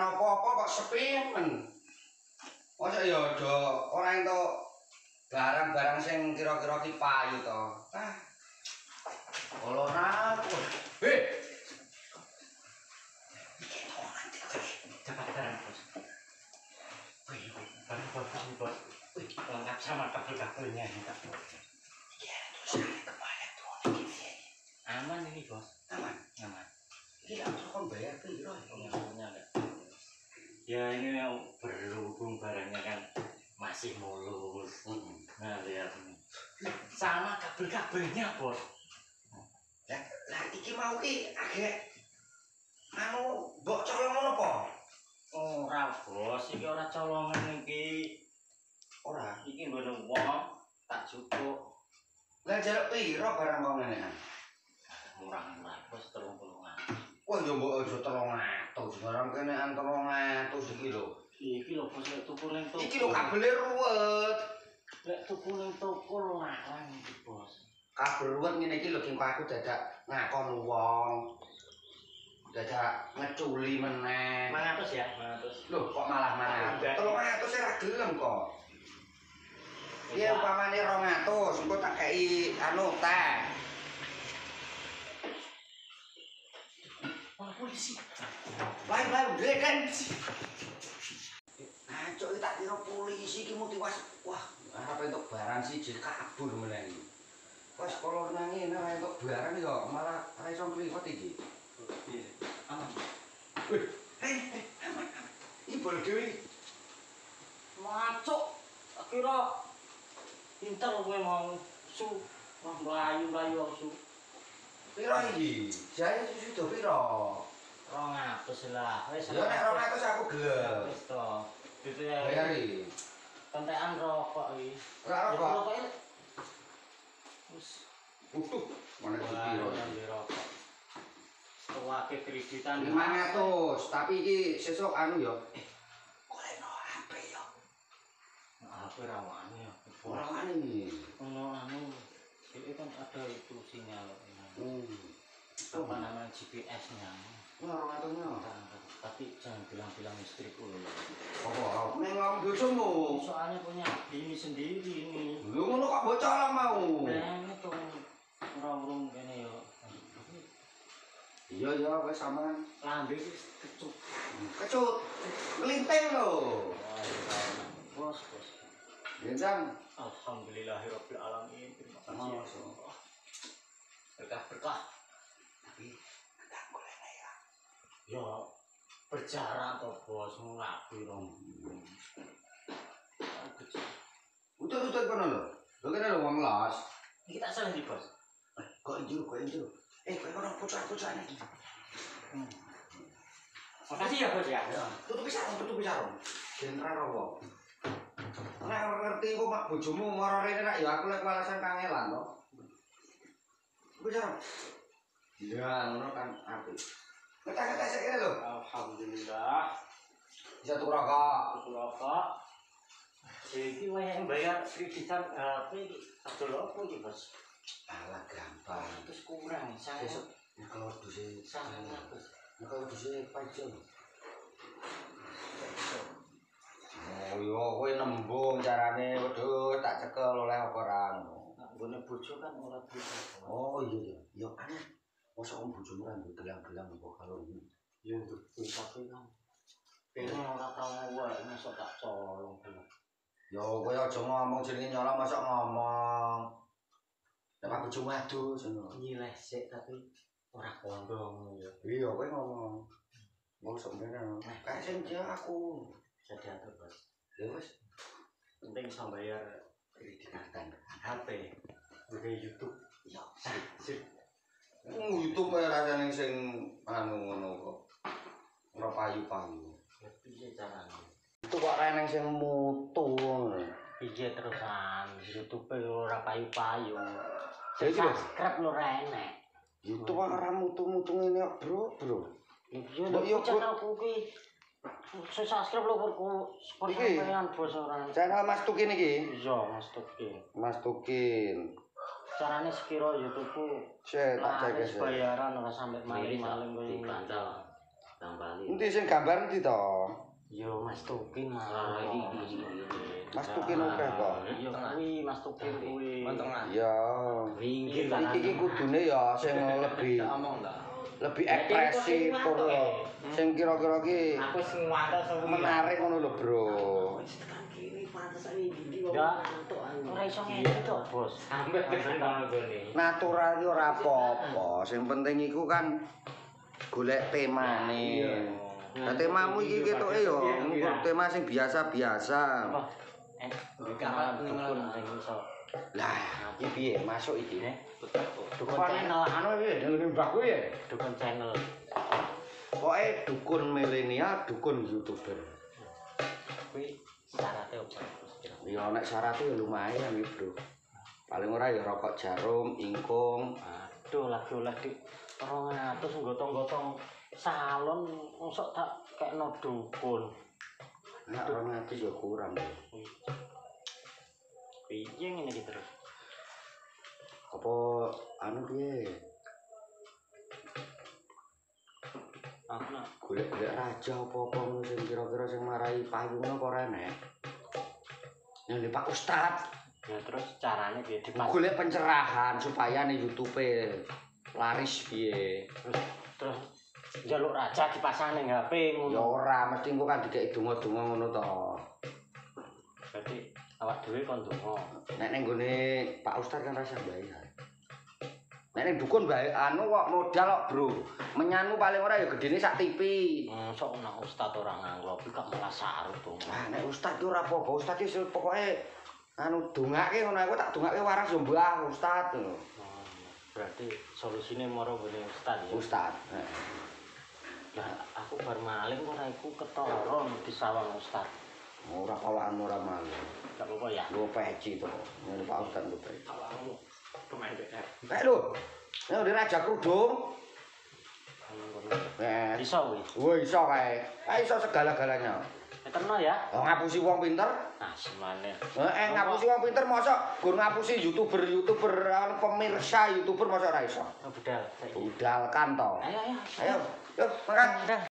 ana apa-apa kok sepi men. Mosok ya aja ora entuk barang-barang sing kira-kira ki payu to. Ah. Olonan. Heh. Cepat barang bos. Wih, barang bagus nih bos. Wih, lengkap sama kabel-kabelnya nih tak bos. Iya, terus kepala tuh ini. Aman ini bos. Aman. Ini langsung kon bayar piro Pengaruhnya enggak. Ya ini yang berhubung barangnya kan masih mulus. Nah lihat ini. Sama kabel-kabelnya bos. Lah iki mau ki agek anu mbok colong ngono apa? Ora bos, iki ora colongan iki. Ora. Iki ngene wong tak cukup. Lah jaluk piro barang kok ngene? Murah-murah bos 30.000. Wah yo mbok aja 300, barang kene an 300 iki lho. Iki lho bos lek tuku ning toko. Iki lho kabele ruwet. Lek tuku ning toko larang iki bos. Kabel ruwet ngene iki lho sing aku dadak ngakon wong. Dadak ngeculi meneh. 500 ya, 500. Lho kok malah 300 ora gelem kok. Iya umpamane 200 engko tak kei anu teh. Polisi. Baik udah kan. Ngaco iki tak kira polisi iki motivasi. Wah, arep entuk barang siji kabur meneh iki. Wes kalau nang ngene ora entuk barang ya malah ora iso ngliwat iki. Piye? Aman. Wih, aman. Iki bol dhewe. Macuk. Kira pinter kowe mau su. Wah, mlayu-mlayu su. Piro iki? Jaya sudah piro? 200 lah. Wis Ya nek 200 aku gelem. wis to. Itu ya. Bayari. Kontekan rokok iki. Ora rokok. Rokok iki. Wis. Mana iki piro? Rokok. Wake kreditan 500, tapi iki sesuk anu ya. Golekno HP ya. HP rawane ya. Ora wani. Ono anu. Ini kan ada itu sinyal. Apa namanya GPS-nya. Ora katanya. Tapi jangan bilang-bilang istriku loh. Apa? Ning ngomong bojomu. Soalnya punya bini sendiri ini. Lho ngono kok bocor mau. Nah, itu urung kene yo. Iya wis aman. Lambe wis kecut. Kecut. Ngelinting lho. Bos. Gendang. Alhamdulillahirabbil alamin. Terima kasih. Berkah. Tapi enggak boleh ya. Ya berjarak toh bos nglapi rong. Utut kono lho. Lho kene lho wong las. Iki tak salah di bos. Kok njur. Kowe kono bocor-bocor iki. Makasih ya bos ya. Tutupi sarung. Jentra rowo. Nek ngerti kok mak bojomu mara rene nek ya aku lek alasan kangelan to. Bocor. Iya, ngono kan apik. Kata-kata sik kene lho. Alhamdulillah. Bisa tuku rokok. Iki wayahe bayar kreditan HP iki. Adol opo iki bos? Alah gampang. Terus kurang Besok kalau dusi 100. kalau dusi pajak. Oh yo kowe nembung carane waduh tak cekel oleh apa ora ngono. Nek gone bojo kan ora bisa. Oh iya. Yo aneh. Mosok om bojomu ra gelang-gelang apa kalau ini. Yo tapi kan kene ora tau wae mosok tak colong kok. Yo kowe aja ngomong jenenge nyolong mosok ngomong. Nek bojomu adus ngono. Nyileh sik tapi ora kondong ya. Iya kowe ngomong. Mosok ngene. Kae sing aku Bisa diatur bos. ya wis Penting bisa bayar kreditan HP. Udah YouTube. ya Sip. YouTube ae rasane sing anu ngono kok. Ora payu-payu. Ya piye carane? Itu kok reneng sing mutu ngono. Piye terusan YouTube ora payu-payu. Saiki lho. Subscribe lho enek. YouTube kok ora mutu-mutu ngene kok, Bro. Iya lho channelku ki. Subscribe lho sampeyan bos ora. Channel Mas Tukin iki. Iya Mas Tukin. Mas Tukin. Carane sekira YouTube-ku Cek tak cek bayaran ora sampe maling-maling koyo ngene. Tambali. Endi sing gambar endi to? Yo Mas Tukin malah iki. Mas Tukin akeh kok. Yo kuwi Mas Tukin kuwi. Iya. Minggir lah. Iki kudune ya sing lebih ekspresif tur sing kira-kira ki Aku sing ngantos menarik ngono lho, Bro. Ya, ora iso ngene to, Bos. Sampai ngono gone. Natural ki ora apa-apa, sing penting iku kan golek temane. Nah, temamu iki ketoke ya ngukur tema sing biasa-biasa. Lah, iki piye masuk iki? Dukun Dukun channel. anu piye? Ngene mbah kuwi ya. Dukun channel. Pokoke dukun milenial, dukun YouTuber. Kuwi syaratnya apa? Ya nek syaratnya ya lumayan iki, Bro. Paling ora ya rokok jarum, ingkung. Aduh, lagi oleh di 200 gotong-gotong salon mosok tak kekno dukun. Nek 200 ya kurang. Piye ngene iki terus? Apa anu piye? Aku nak Golek-golek raja apa-apa ngono sing kira-kira sing marai payu ngono kok ora enek. Nek Pak Ustad, ya terus caranya piye golek pencerahan supaya nih YouTube laris piye. terus njaluk raja dipasang ning HP Ya ngono. ora, mesti engko kan dikek donga-donga ngono to. Berarti awak dhewe kon donga. Nek ning gone Pak Ustad kan rasa bayar. Nek ning dukun bae anu kok modal kok, Bro. Menyanmu paling ora ya gedene sak TV. Sok nak ustad ora nganglopi kok malah sarut to. Ah, nek ustad ki ora apa-apa, ustad ki pokoke anu dongake ngono aku tak dongake waras yo mbah ustad. Berarti solusine moro gone ustad ya. Ustad. Lah aku bar maling ora iku ketoron di sawang ustad. Ora kawan ora malu. Gak apa-apa ya. Lu peci to. Ngene Pak Ustad lu peci. Awakmu pemain BR. Lho. Nek udah raja kerudung. Iso kuwi. Wah iso kae. Kae iso segala-galanya. Eterno ya. Oh ngapusi wong pinter. Nah, semane. Ngapusi wong pinter mosok gur ngapusi YouTuber pemirsa YouTuber mosok ora iso. Budal. Budal kan to. Ayo. Ayo, yuk makan.